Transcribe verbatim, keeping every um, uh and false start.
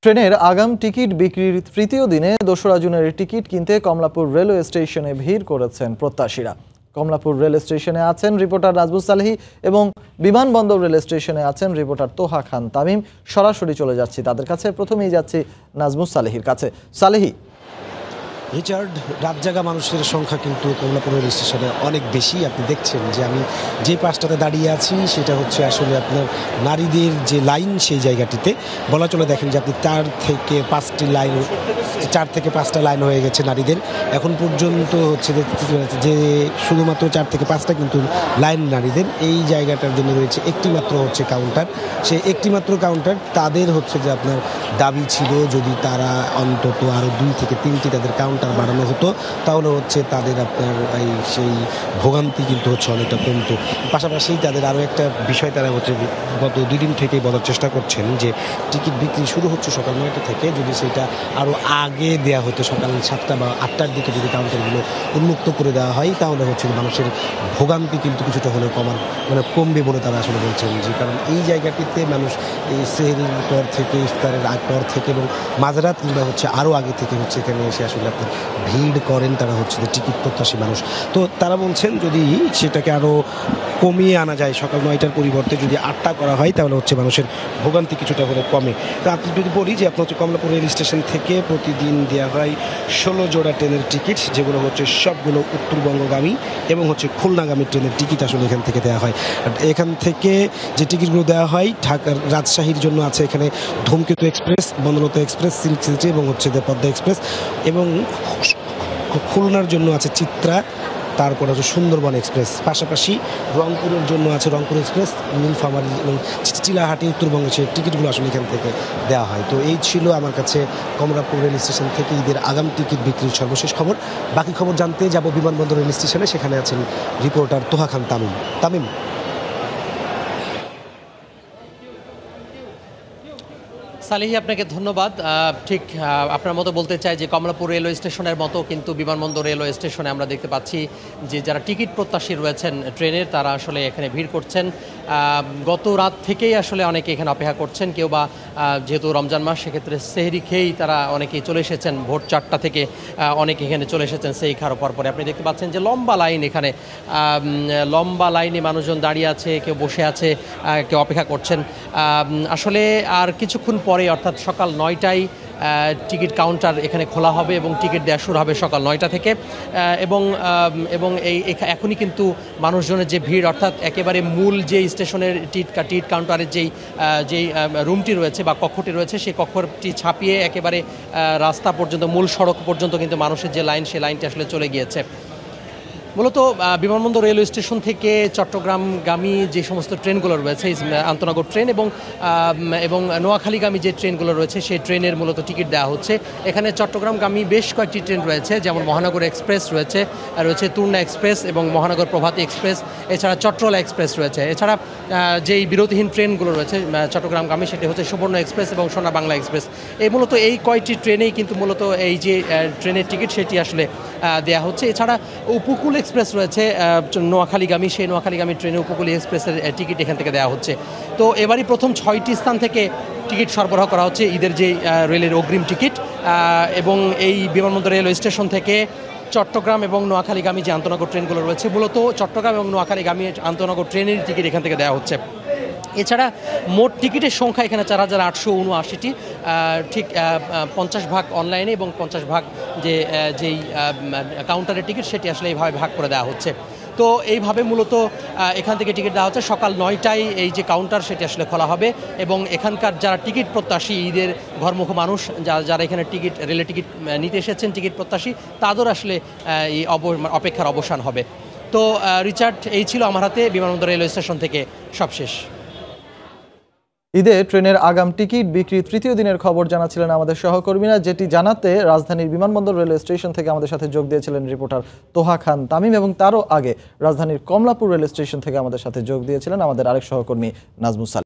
ট্রেনের আগাম টিকিট বিক্রির তৃতীয় দিনে দোসরা জুনের টিকিট কিনতে কমলাপুর রেলওয়ে স্টেশনে ভিড় করেছেন প্রত্যাশীরা। কমলাপুর রেল স্টেশনে আছেন রিপোর্টার নাজমুস সালেহী এবং বিমানবন্দর রেল স্টেশনে আছেন রিপোর্টার তোহা খান তামিম। সরাসরি চলে যাচ্ছি তাদের কাছে। প্রথমেই যাচ্ছি নাজমুস সালেহীর কাছে। সালেহী, রিচার্ড, রাত জাগা মানুষের সংখ্যা কিন্তু কমলাপুর রেল স্টেশনে অনেক বেশি। আপনি দেখছেন যে আমি যে পাশটাতে দাঁড়িয়ে আছি সেটা হচ্ছে আসলে আপনার নারীদের যে লাইন, সেই জায়গাটিতে বলা চলে দেখেন যে আপনি চার থেকে পাঁচটি লাইন চার থেকে পাঁচটা লাইন হয়ে গেছে নারীদের। এখন পর্যন্ত হচ্ছে যে শুধুমাত্র চার থেকে পাঁচটা কিন্তু লাইন নারীদের। এই জায়গাটার জন্য রয়েছে একটি মাত্র হচ্ছে কাউন্টার। সেই একটি মাত্র কাউন্টার তাদের হচ্ছে যে আপনার দাবি ছিল যদি তারা অন্তত আরও দুই থেকে তিনটি তাদের কাউন্টার বাড়ানো হতো তাহলে হচ্ছে তাদের আপনার এই সেই ভোগান্তি কিন্তু হচ্ছে অনেকটা কমতো। পাশাপাশি তাদের আরও একটা বিষয় তারা হচ্ছে গত দুই দিন থেকেই বলার চেষ্টা করছেন যে টিকিট বিক্রি শুরু হচ্ছে সকাল নয়টা থেকে, যদি সেটা আরও আগে দেওয়া হতো সকাল সাতটা বা আটটার দিকে যদি কাউন্টারগুলো উন্মুক্ত করে দেওয়া হয় তাহলে হচ্ছে মানুষের ভোগান্তি কিন্তু কিছুটা হলেও কমার মানে কমবে বলে তারা আসলে বলছেন। যে কারণ এই জায়গাটিতে মানুষ এই সেহরির পর থেকে, ইফতারের আগ পর থেকে এবং মাঝরাত কিংবা হচ্ছে আরও আগে থেকে হচ্ছে এখানে এসে আসলে আপনার ভিড় করেন তারা হচ্ছে যে টিকিট প্রত্যাশী মানুষ। তো তারা বলছেন যদি সেটাকে আরও কমিয়ে আনা যায়, সকাল নয়টার পরিবর্তে যদি আটটা করা হয় তাহলে হচ্ছে মানুষের ভোগান্তি কিছুটা করে কমে। তো আপনি যদি বলি যে আপনার হচ্ছে কমলাপুর রেল স্টেশন থেকে প্রতিদিন দেওয়া হয় ষোলো জোড়া ট্রেনের টিকিট, যেগুলো হচ্ছে সবগুলো উত্তরবঙ্গগামী এবং হচ্ছে খুলনাগামী ট্রেনের টিকিট আসলে এখান থেকে দেওয়া হয়। এখান থেকে যে টিকিটগুলো দেওয়া হয় ঢাকার রাজশাহীর জন্য আছে এখানে Dhumketu Express, Banalata Express, Silk City এবং হচ্ছে পদ্মা এক্সপ্রেস, এবং খুলনার জন্য আছে চিত্রা, তারপর হচ্ছে সুন্দরবন এক্সপ্রেস। পাশাপাশি রংপুরের জন্য আছে রংপুর এক্সপ্রেস, নীলফামারী এবং চিলাহাটি উত্তরবঙ্গের সেই টিকিটগুলো আসলে এখান থেকে দেওয়া হয়। তো এই ছিল আমার কাছে কমলাপুর রেল স্টেশন থেকে ঈদের আগাম টিকিট বিক্রির সর্বশেষ খবর। বাকি খবর জানতে যাব বিমানবন্দর রেল স্টেশনে, সেখানে আছেন রিপোর্টার তোহা খান তামিম। তামিম সালেহী, আপনাকে ধন্যবাদ। ঠিক আপনার মতো বলতে চাই যে কমলাপুর রেলওয়ে স্টেশনের মতো কিন্তু বিমানবন্দর রেলওয়ে স্টেশনে আমরা দেখতে পাচ্ছি যে যারা টিকিট প্রত্যাশী রয়েছেন ট্রেনের, তারা আসলে এখানে ভিড় করছেন। গত রাত থেকেই আসলে অনেকে এখানে অপেক্ষা করছেন। কেউ বা যেহেতু রমজান মাস, সেক্ষেত্রে সেহরি খেয়েই তারা অনেকেই চলে এসেছেন। ভোর চারটা থেকে অনেকে এখানে চলে এসেছেন সেই খাওয়ার পর পরে। আপনি দেখতে পাচ্ছেন যে লম্বা লাইন, এখানে লম্বা লাইনে মানুষজন দাঁড়িয়ে আছে, কেউ বসে আছে, কেউ অপেক্ষা করছেন। আসলে আর কিছুক্ষণ পরে অর্থাৎ সকাল নয়টায় টিকিট কাউন্টার এখানে খোলা হবে এবং টিকিট দেওয়া শুরু হবে সকাল নয়টা থেকে। এবং এবং এই এখনই কিন্তু মানুষজনের যে ভিড়, অর্থাৎ একেবারে মূল যে স্টেশনের টিট টিকিট কাউন্টারের যেই যেই রুমটি রয়েছে বা কক্ষটি রয়েছে, সেই কক্ষটি ছাপিয়ে একেবারে রাস্তা পর্যন্ত, মূল সড়ক পর্যন্ত কিন্তু মানুষের যে লাইন, সেই লাইনটি আসলে চলে গিয়েছে। মূলত বিমানবন্দর রেলওয়ে স্টেশন থেকে চট্টগ্রামগামী যে সমস্ত ট্রেনগুলো রয়েছে, আন্তনগর ট্রেন এবং এবং নোয়াখালীগামী যে ট্রেনগুলো রয়েছে, সেই ট্রেনের মূলত টিকিট দেওয়া হচ্ছে। এখানে চট্টগ্রামগামী বেশ কয়েকটি ট্রেন রয়েছে, যেমন মহানগর এক্সপ্রেস রয়েছে, রয়েছে তুর্না এক্সপ্রেস এবং মহানগর প্রভাতী এক্সপ্রেস, এছাড়া চট্টলা এক্সপ্রেস রয়েছে। এছাড়া যেই বিরতিহীন ট্রেনগুলো রয়েছে চট্টগ্রামগামী, সেটি হচ্ছে সুবর্ণ এক্সপ্রেস এবং সোনা বাংলা এক্সপ্রেস। এই মূলত এই কয়টি ট্রেনেই কিন্তু মূলত এই যে ট্রেনের টিকিট, সেটি আসলে দেওয়া হচ্ছে। এছাড়া উপকূল এক্সপ্রেস রয়েছে নোয়াখালীগামী, সেই নোয়াখালীগামী ট্রেনে উপকূল এক্সপ্রেসের টিকিট এখান থেকে দেওয়া হচ্ছে। তো এবারই প্রথম ছয়টি স্থান থেকে টিকিট সরবরাহ করা হচ্ছে, ঈদের যে রেলের অগ্রিম টিকিট। এবং এই বিমানবন্দর রেলওয়ে স্টেশন থেকে চট্টগ্রাম এবং নোয়াখালীগামী যে আন্তনগর ট্রেনগুলো রয়েছে, মূলত চট্টগ্রাম এবং নোয়াখালীগামী আন্তনগর ট্রেনের টিকিট এখান থেকে দেওয়া হচ্ছে। এছাড়া মোট টিকিটের সংখ্যা এখানে চার হাজার আটশো উনআশিটি, ঠিক পঞ্চাশ ভাগ অনলাইনে এবং পঞ্চাশ ভাগ যে যেই কাউন্টারের টিকিট, সেটি আসলে এইভাবে ভাগ করে দেওয়া হচ্ছে। তো এইভাবে মূলত এখান থেকে টিকিট দেওয়া হচ্ছে। সকাল নয়টায় এই যে কাউন্টার, সেটি আসলে খোলা হবে এবং এখানকার যারা টিকিট প্রত্যাশী, ঈদের ঘরমুখ মানুষ যারা এখানে টিকিট রেলের টিকিট নিতে এসেছেন, টিকিট প্রত্যাশী, তাদের আসলে এই অপেক্ষার অবসান হবে। তো রিচার্ড, এই ছিল আমার হাতে বিমানবন্দর রেলওয়ে স্টেশন থেকে সবশেষ। ঈদে ট্রেনের আগাম টিকিট বিক্রি তৃতীয় দিনের খবর জানাচ্ছিলেন আমাদের সহকর্মীরা, যেটি জানাতে রাজধানীর বিমানবন্দর রেলওয়ে স্টেশন থেকে আমাদের সাথে যোগ দিয়েছিলেন রিপোর্টার তোহা খান তামিম, এবং তারও আগে রাজধানীর কমলাপুর রেল স্টেশন থেকে আমাদের সাথে যোগ দিয়েছিলেন আমাদের আরেক সহকর্মী নাজমুস সালেহী।